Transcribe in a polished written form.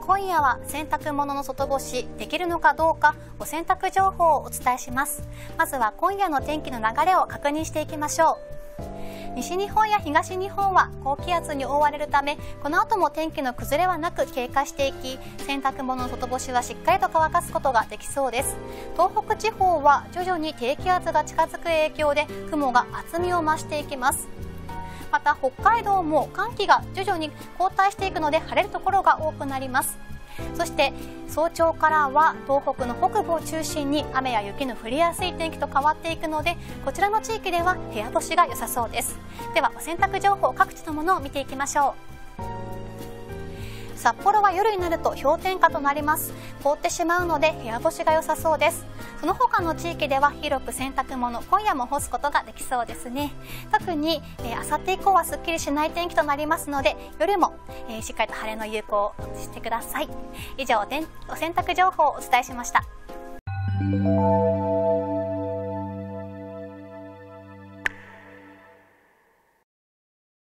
今夜は洗濯物の外干しできるのかどうかお洗濯情報をお伝えします。まずは今夜の天気の流れを確認していきましょう。西日本や東日本は高気圧に覆われるため、この後も天気の崩れはなく経過していき、洗濯物の外干しはしっかりと乾かすことができそうです。東北地方は徐々に低気圧が近づく影響で雲が厚みを増していきます。また北海道も寒気が徐々に後退していくので晴れるところが多くなります。そして早朝からは東北の北部を中心に雨や雪の降りやすい天気と変わっていくので、こちらの地域では部屋干しが良さそうです。ではお洗濯情報、各地のものを見ていきましょう。札幌は夜になると氷点下となります。凍ってしまうので部屋干しが良さそうです。その他の地域では広く洗濯物、今夜も干すことができそうですね。特にあさって以降はすっきりしない天気となりますので、夜もしっかりと晴れの有効をしてください。以上、お洗濯情報をお伝えしました。